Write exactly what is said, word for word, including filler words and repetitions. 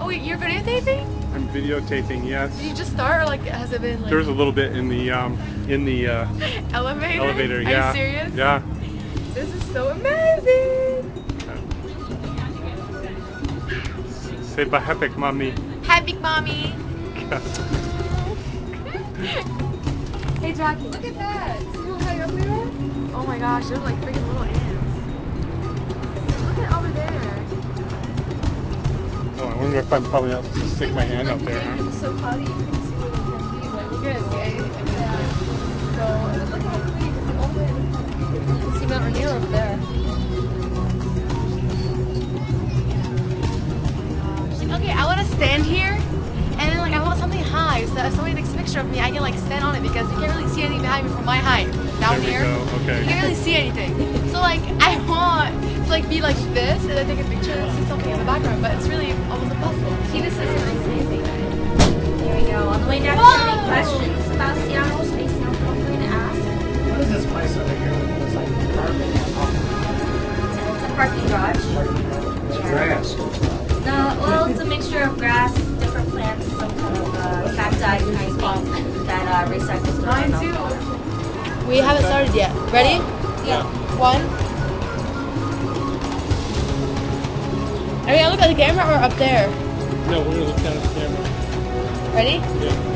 Oh wait, you're videotaping? I'm videotaping, yes. Did you just start, or like has it been like? There's a little bit in the um in the uh, elevator. elevator. Are Yeah. you serious? Yeah. This is so amazing. Say bahepik, mommy. Hi, big mommy. Hey, Jackie, look at that. See how high up we are? Oh my gosh, they're like freaking little ants. Look at over there. Oh, I wonder if I'm probably not supposed to stick my hand up there, huh? It's so cloudy, you can see where they can be. Like, look at it, okay? Yeah. So, look how big. All the way. You can see Mount Rainier over there. Okay, I want to stand here, and then like I want something high, so that if somebody takes a picture of me, I can like stand on it because you can't really see anything behind me from my height down there here. We go. Okay. You can't really see anything. So like I want to like be like this and then take a picture and see something in the background, but it's really almost impossible. See, this is amazing. There we go. On the way down, if you have any questions about Seattle Space Now, feel free to ask. What is this place over here? It's like parking. It's a parking garage. It's grass. No, well, it's a mixture of grass, different plants, some kind of uh, cacti kind of thing that uh, recycles the Mine runoff too. water. We haven't started yet. Ready? Yeah. One. Are you gonna look at the camera or up there? No, we're gonna look down at the camera. Ready? Yeah.